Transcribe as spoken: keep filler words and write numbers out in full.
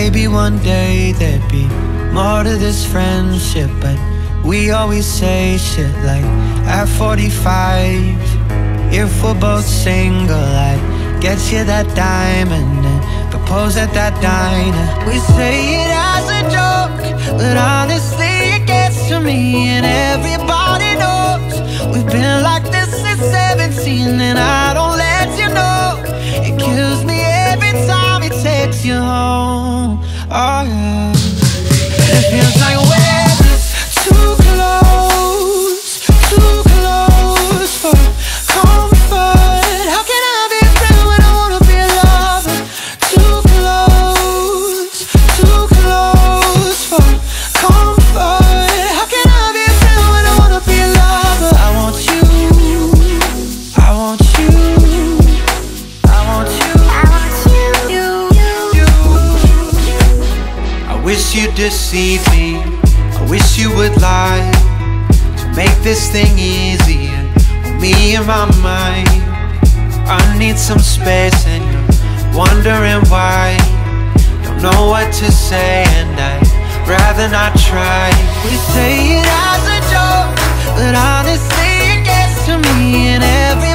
maybe one day there'd be more to this friendship, but we always say shit like at forty-five, if we're both single, I'd get you that diamond and propose at that diner. We say it as a joke, but honestly it gets to me, and everybody knows we've been like this since seventeen, and I don't let you know. It kills me every time he takes you home. Oh yeah. It feels like we're just too close, too close for comfort. How can I be a friend when I wanna be a lover? Too close, too close for comfort. How can I be a friend when I wanna be a lover? I want you, I want you, I want you, I want you, you, you. I wish you'd deceive me, I wish you would lie, to make this thing easier on me and my mind. I need some space and you're wondering why. Don't know what to say and I'd rather not try. We say it as a joke, but honestly it gets to me, and every